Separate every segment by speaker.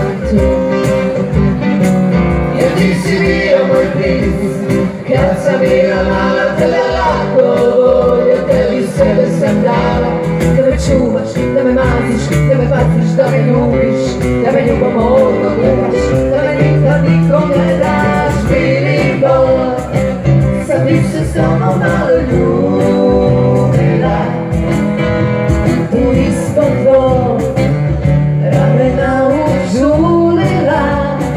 Speaker 1: tu. Jer ti si bio moj princ, kad sam bila mala te da lako volio, tebi sebe sam dala. Da me čuvaš, da me maziš, da me paciš, da me ljubiš, da me ljubomorno gledaš, da me nikad nikom ne daš. Bili bol, sad bih se s tobom malo ljubila, u ispod tvoj ramena užulila.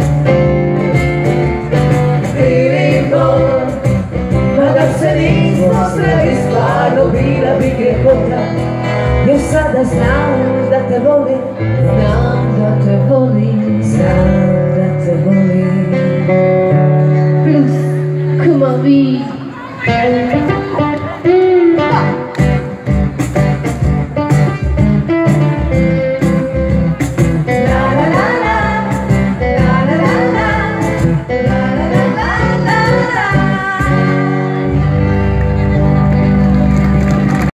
Speaker 1: Bili bol, pa da se nismo sreli stvarno, bila bi grehota. Još sada znam da te volim, znam da te volim, znam da te volim.
Speaker 2: Plus, come on, vie.